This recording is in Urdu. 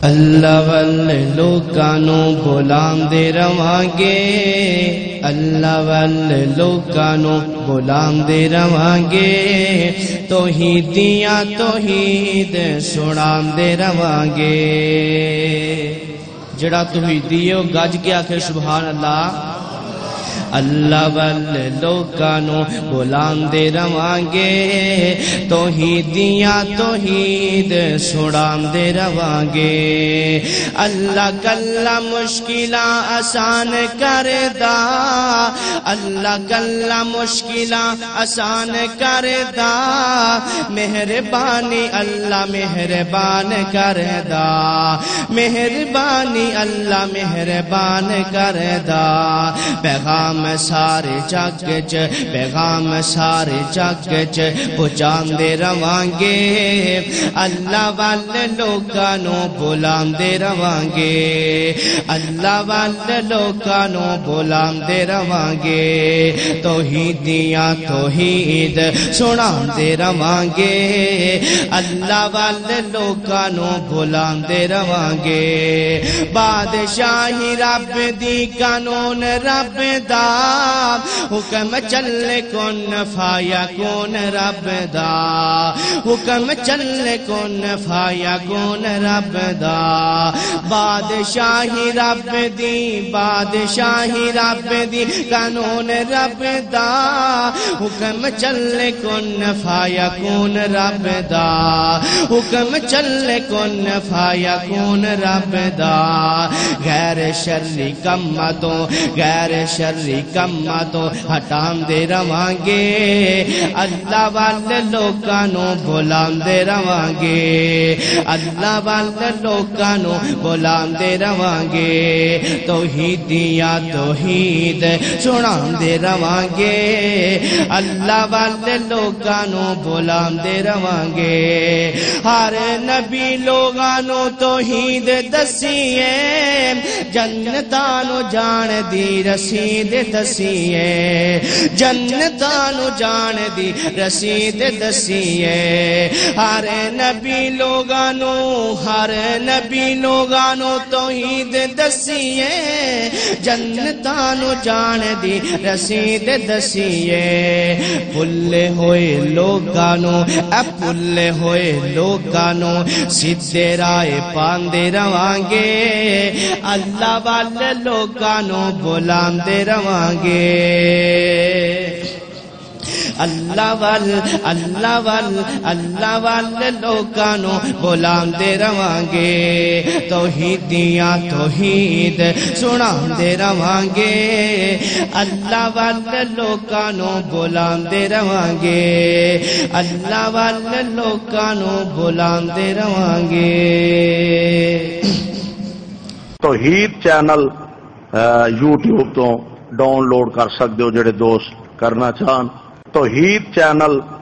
اللہ والے لوکاں نو بلاندے رواں گے، اللہ والے لوکاں نو بلاندے رواں گے، توحیدیاں توحید سناندے رواں گے۔ جڑا توحیدی ہے گج کے آکھے سبحان اللہ۔ اللہ والے لوکاں نو بلاندے رواں گے، توحیدیاں توحید سناندے رواں گے۔ اللہ کلا مشکلاں آسان کردا، اللہ کلا مشکلاں آسان کردا، مہربانی اللہ مہربان کردا، مہربانی اللہ مہربان کردا۔ پیغام سارے جگ چ، پیغام سارے جگ چ پہنچاندے رواں گے، اللہ والے لوکاں نو بلاندے رواں گے، اللہ والے لوکاں نو بلاندے رواں گے، توحیدیاں توحید سناندے رواں گے، اللہ والے لوکاں نو بلاندے رواں گے۔ بادشاہی رب دی قانون رب دا، حکم چلے کون فایا کون رب دا، حکم چلے کون فایا کون رب دا۔ بادشاہی رب دی، بادشاہی رب دی قانون رب دا، حکم چلے کون فایا کون رب دا، حکم چلے کون فایا کون رب دا۔ غیر شرری کماں تو، غیر شرری کماں تو ہٹاندے رواں گے، اللہ والے لوکاں نو بلاندے رواں گے، اللہ والے لوکاں نو بلاندے رواں گے، توحیدیاں توحید سناندے رواں گے، اللہ والے لوکاں نو بلاندے رواں گے۔ ہر نبی لوگاں نو توحید دسیے، جنتاں نو جان دی رسید دسیے، جنتاں نو جان دی رسید دسیے۔ ہر نبی لوگاں نو، ہر نبی لوگاں نو توحید دسیے، جنتاں نو جان دی رسید دسیے۔ بھلے ہوئے لوگاں نو، اے بھلے ہوئے لوگاں نو سیدھے راہ پاندے رواں گے، اللہ والے لوگاں نو بلاندے رواں گے، اللہ والے لوکاں نو بلاندے رواں گے، توحیدیاں توحید سناندے رواں گے، اللہ والے لوکاں نو بلاندے رواں گے، اللہ والے لوکاں نو بلاندے رواں گے۔ توحید چینل یوٹیوب تو ڈاؤن لوڈ کر سکتے ہو جڑے دوست کرنا چاہن۔ توحید چینل